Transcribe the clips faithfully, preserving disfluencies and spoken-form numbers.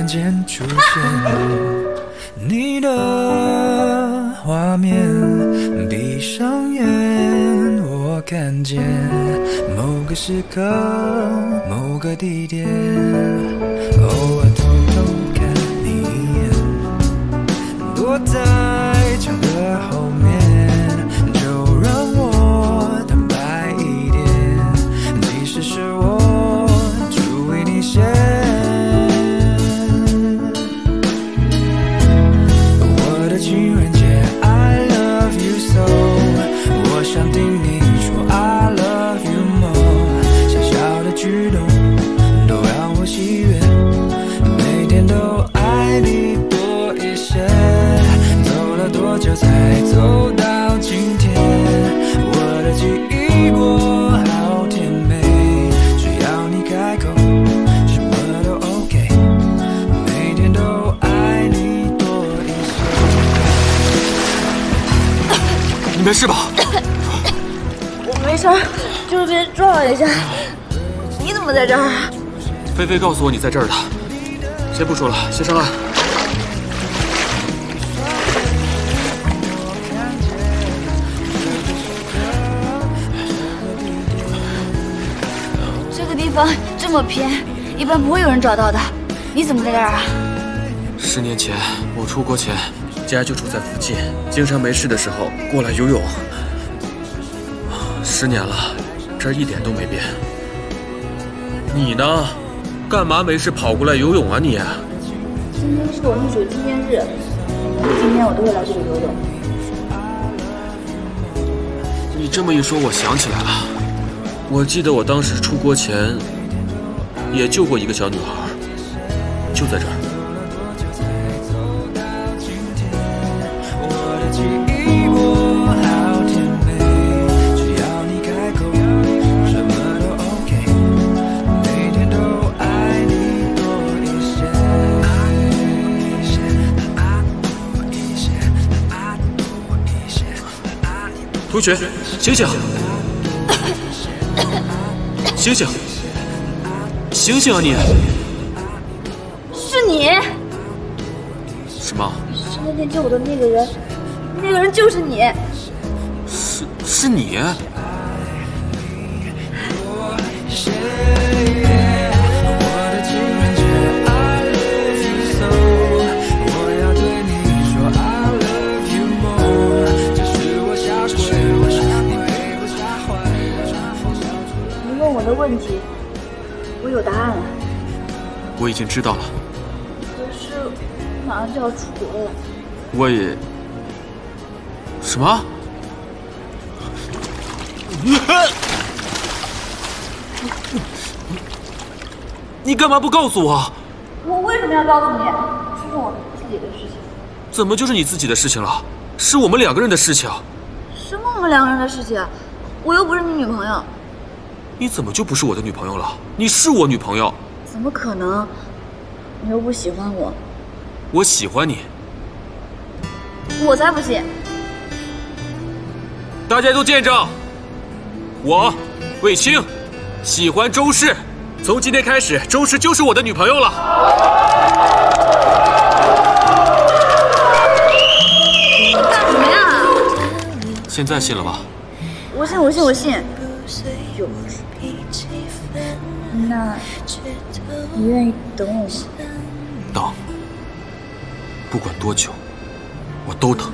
间出现你的画面，闭上眼，我看见某个时刻，某个地点，偶尔偷偷看你一眼，躲在墙的后面，就让我坦白一点，即使是我注意你先。我的情人节 I love you so， 我想听你说 I love you more， 小小的举动都让我喜悦，每天都爱你多一些，走了多久才走到今天，我的记忆过好甜美，只要你开口什么都 OK， 每天都爱你多一些。 你没事吧？ 我没事，就是被撞了一下。你怎么在这儿？ 菲菲告诉我你在这儿的。先不说了，先上岸。 这个地方这么偏，一般不会有人找到的。你怎么在这儿啊？ 十年前我出国前，家就住在附近，经常没事的时候过来游泳。十年了，这儿一点都没变。你呢？干嘛没事跑过来游泳啊你？ 今天是我溺水纪念日，每年今天我都会来这里游泳。 你这么一说，我想起来了，我记得我当时出国前也救过一个小女孩，就在这儿。同学，醒醒！醒醒！醒醒啊你！ 是你？ 什么？ 是那天救我的那个人，那个人就是你。 是是你？ 的问题，我有答案了。 我已经知道了。 可是马上就要出国了。 我也……什么？你干嘛不告诉我？ 我为什么要告诉你？这是我自己的事情。 怎么就是你自己的事情了？是我们两个人的事情。 什么我们两个人的事情？我又不是你女朋友。 你怎么就不是我的女朋友了？你是我女朋友。 怎么可能？你又不喜欢我。 我喜欢你。 我才不信。 大家都见证，我卫青喜欢周氏，从今天开始，周氏就是我的女朋友了。 干什么呀？ 现在信了吧？ 我信，我信，我信。有。那，你愿意等我吗？ 等，不管多久，我都等。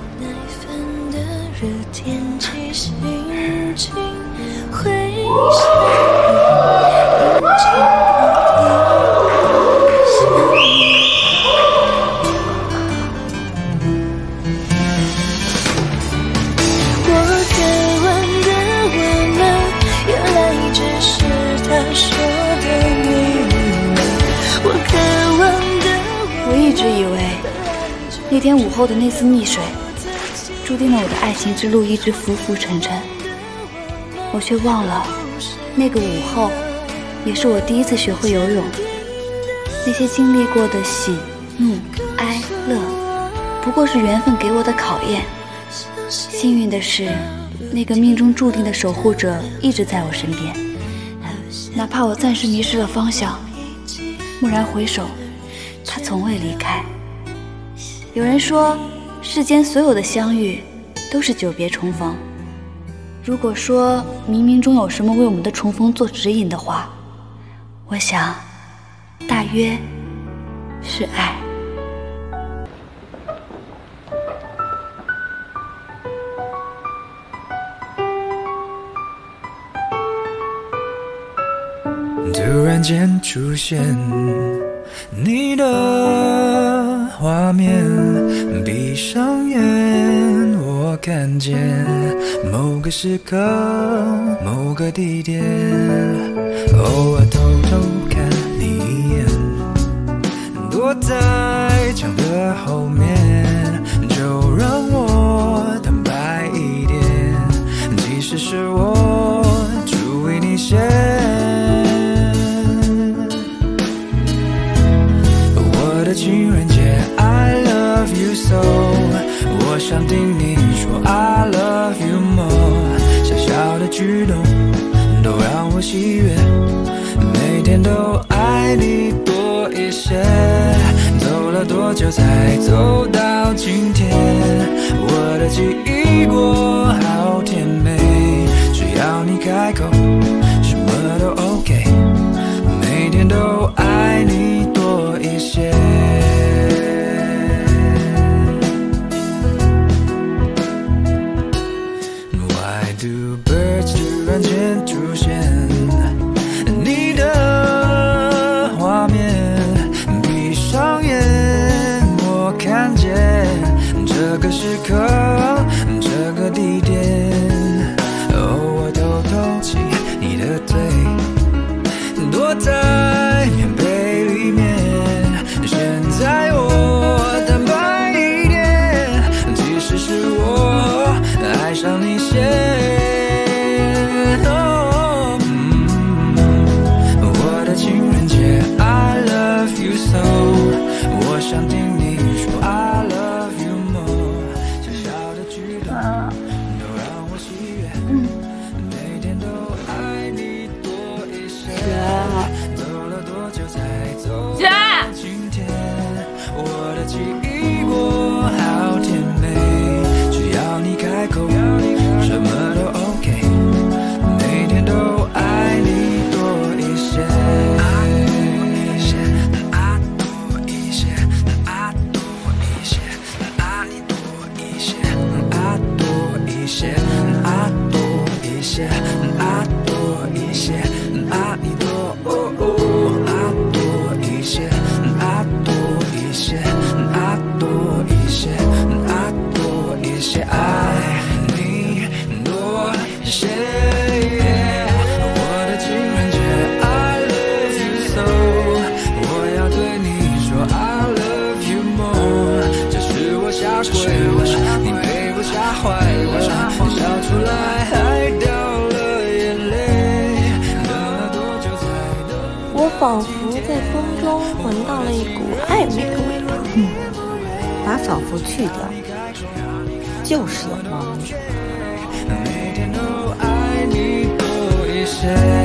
我一直以为，那天午后的那次溺水，注定了我的爱情之路一直浮浮沉沉。我却忘了，那个午后，也是我第一次学会游泳。那些经历过的喜、怒、哀、乐，不过是缘分给我的考验。幸运的是，那个命中注定的守护者一直在我身边，哪怕我暂时迷失了方向，蓦然回首， 他从未离开。有人说，世间所有的相遇都是久别重逢。如果说冥冥中有什么为我们的重逢做指引的话，我想大约是爱。 突然间出现你的画面，闭上眼，我看见某个时刻，某个地点，偶尔偷偷看你一眼，躲在墙的后面，就让我坦白一点，其实是我注意你先。情人节 I love you so， 我想听你说 I love you more， 小小的举动都让我喜悦，每天都爱你多一些，走了多久才走到今天，我的记忆过好甜美，只要你开口什么都 OK， 每天都爱你多一些。这个时刻，这个地点，偶尔偷偷亲你的嘴，躲在棉被里面。现在我坦白一点，其实是我爱上你先。哦嗯、我的情人节 I love you so， 我想听你说 I love you。 姐， 今天我的记忆过好甜美，只要你开口，什么都 OK， 每天都爱你多一些，爱多一些，爱多一些，爱多一些，爱你多一些，爱多一些，爱多一些，爱多一些，爱你多哦哦。一些，爱多一些，爱多一些，爱多一些，爱你多一些。我的情人节 I love you so， 我要对你说 I love you more。这是我下跪了，你被我吓坏了，你笑出来还掉了眼泪，等了多久才等？ 我仿佛在风中闻到了一股暧昧的味道。 嗯，把仿佛去掉，就是有猫腻。 每天都爱你多一些。